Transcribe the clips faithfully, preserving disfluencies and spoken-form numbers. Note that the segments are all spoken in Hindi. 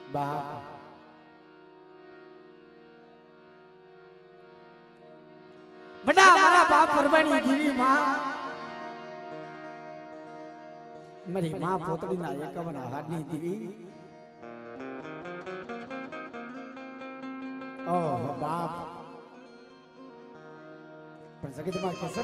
बाप बड़ा हमारा बाप परवानी जीवी मां मेरी मां पोतड़ी ना एक बना हाडनी दीवी ओह बाप पर सके दिमाग कैसे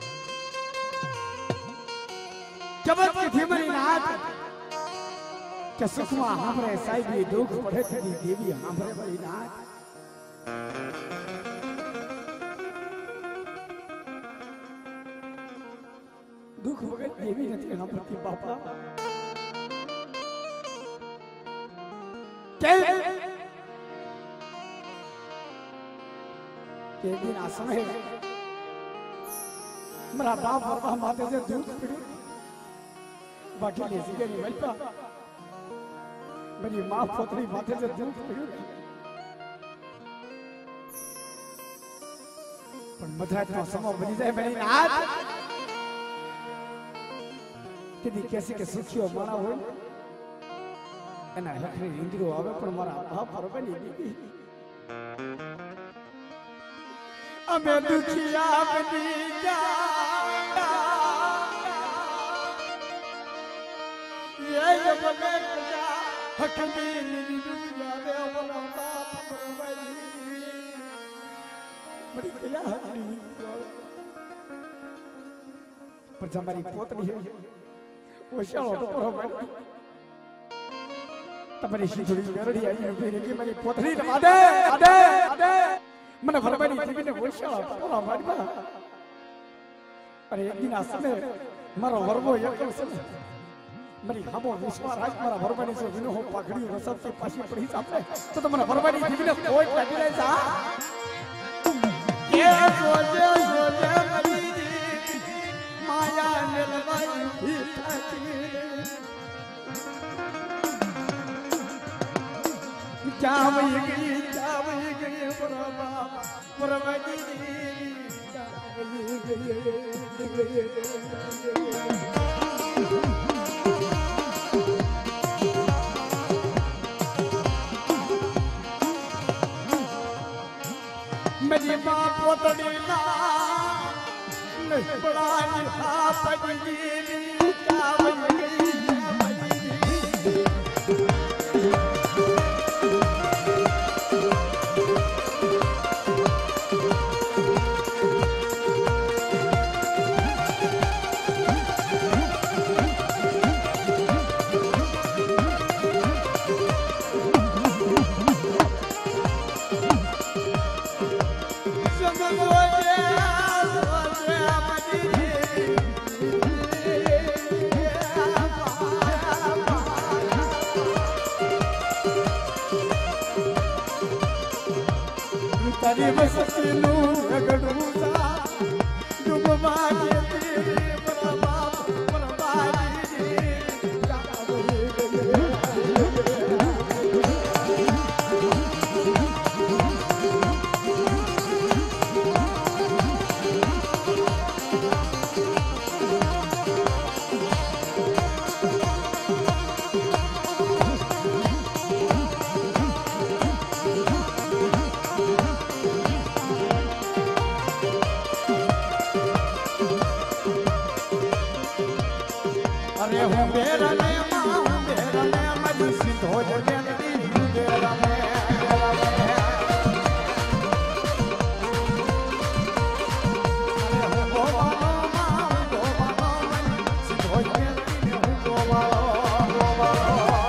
जबत की थी मेरी नाथ के सुखमा हमरे साईं दुख पड़े थी देवी हमरे मेरी नाथ दुख वगत देवी नथी हम प्रति बापा के के दिन आ समय मेरा बाप बापा माते से दुख पड़ी बाकी ले सीखे नहीं मिलता मेरी माँ पोतरी माथे से दुख पड़ी पर मधुरा इतना समय बनी जाए मेरी नाथ कदी कैसे के सुखियो माना हो एना लखरी इंद्रो आवे पण मारा बाप परबनी दीदी अमे दुखिया बनी जा ये बगे जा हकमी दुनिया में बोला बाप परबनी बड़ी क्या हकमी पर हमारी पोतरी है वो शालो तो परबनी तमरी शिथुड़ी मेरड़ी आई है कि मेरी पोतरी दबा दे आदे आदे મને ફરમાની જીવીને વોશાળા પોરા મારવા અરે એક દિન આસને મારો વરવો એકલ છે મારી હામો વિશ્વાસ રાખ મારા ફરમાની સો વિનો હો પાઘડી રસબ કે પાછી પડી સાપે તો તમને ફરમાની જીવીને કોઈ લાગી રહે છે કે સોજે સોજે મરી માયા નિલવાઈ ભીતાતી જાવઈ ગઈ જાવઈ गई परवा परवानी मेरी मां पोतड़ी ना नहीं बड़ा निहा पड़ी जावई गई तारी बसती नू रगड़ूसा डूब मागे तेरे परवा परवानी अरे हूँ मेरा ने माँ मेरा ने मधु सिंधो जगेंदी मेरा ने अरे हूँ गोवालो माँ गोवालो सिंधो जगेंदी हूँ गोवालो गोवालो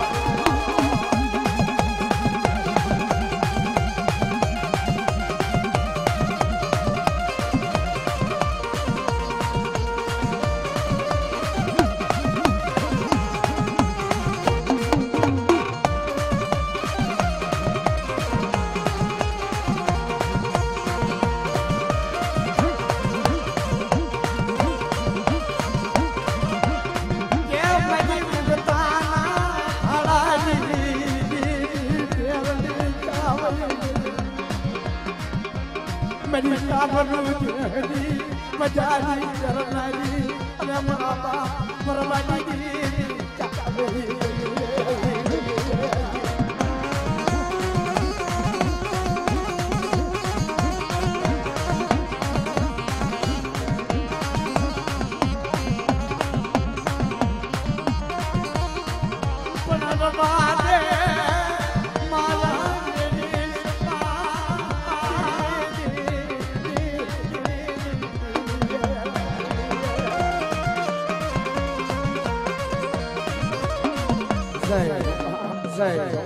मेरी काबरू दी मजारी करनारी अरे मरा बाप परवानी दी चाबरी जय जय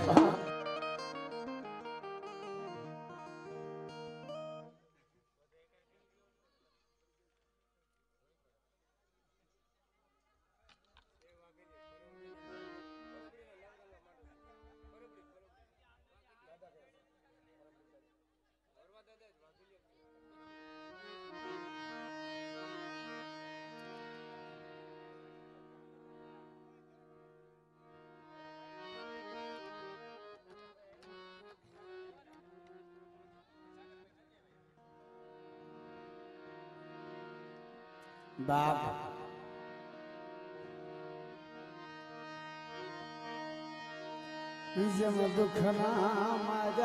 बाप जम दुखना मजा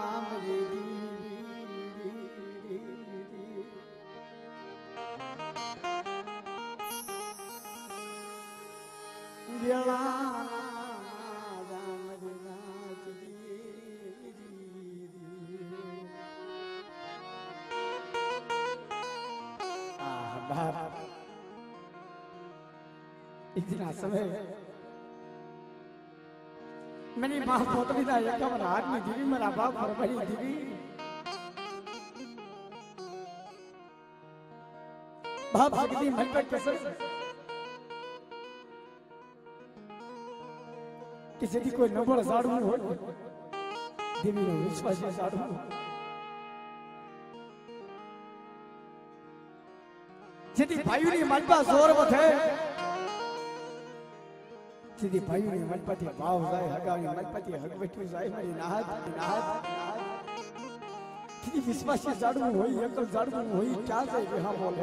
इतना समय मेरी माँ पोतरी ना एक कमर हाथ में दीवी मेरा बाप फरवरी दीवी बाप सकती मन पर कसर किसी की कोई नंबर साड़ू हो दीवी ने विश्वास साड़ू जितनी भाइयों ने मन पर जोर बथे सीधी भाई ने मनपति भाव जाए हगावी मनपति हगवटू जाए मेरी नाहत नाहत सीधी विश्वास से जाड़ू होई अकल जाड़ू होई क्या से यहां बोले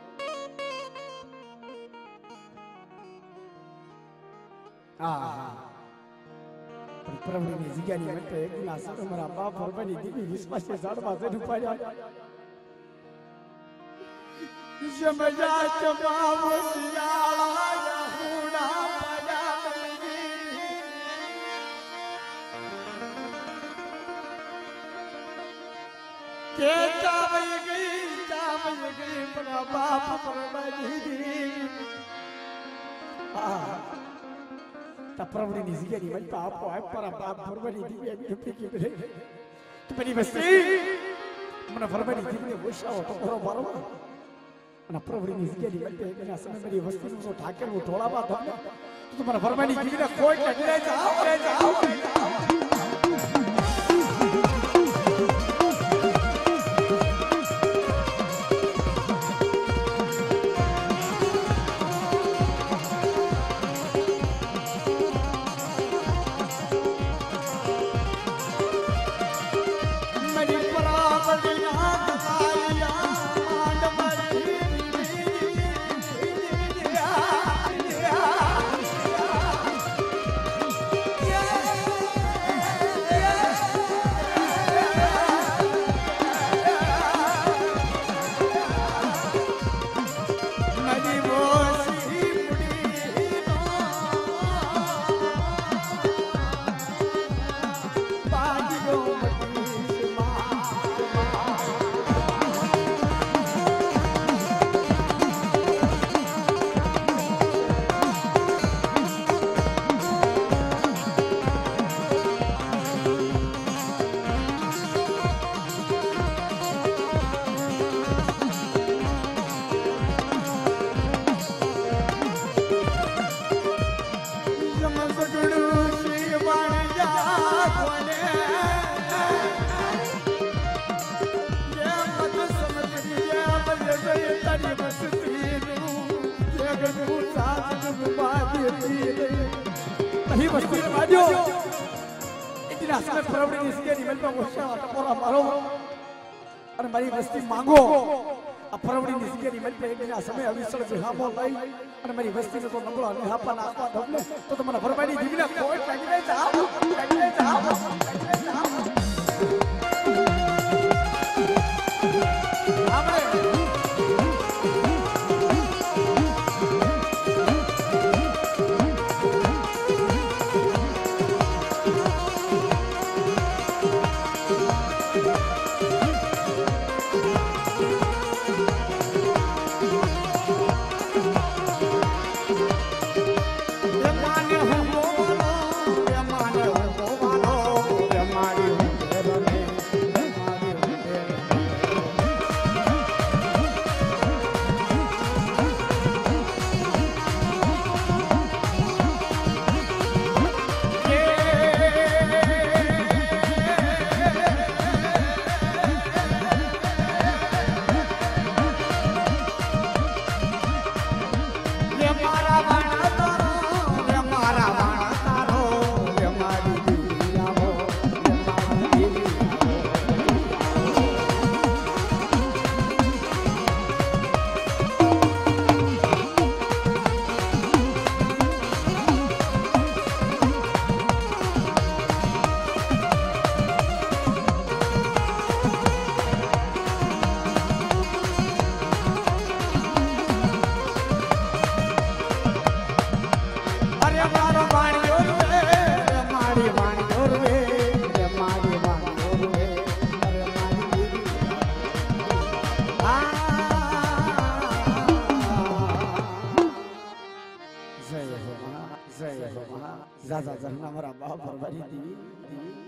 आ पर प्रभु ने जिगानी मत एक ना सब हमारा बाप और बनी दीदी विश्वास से जाड़वा से पाया समझा चबाव सियाला हुड़ा के चावल गई चावल गई बड़ा बाप परवाजी दी आ ता प्रभु ने जिगरी मन पाप को है पर बाप परवाजी दी अभी रुपए की बरे तो मेरी बस्ती मन परवाजी दी ने वोशा हो तो करो बारो ना प्रभु ने जिगरी मन पे बिना समय मेरी बस्ती को ठाकर वो थोड़ा बात हो तो मन परवाजी दी ने कोई ले जाओ ले जाओ नहीं बस्ती में बाजो इतना समय प्रभु ने इसके निमल पर वोशा टपोरा मारो और हमारी बस्ती मांगो अब प्रभु ने इसके निमल पे इतना समय अविश्वास से हाँ बोल रही और हमारी बस्ती में तो नंबर ने हाँ पर आसमान ढोले तो तुम्हारा फरमानी जीवना कोई लगने जाओ लगने जाओ लगने जाओ જા જા જા મારા બાપ ભરવાડી દી દી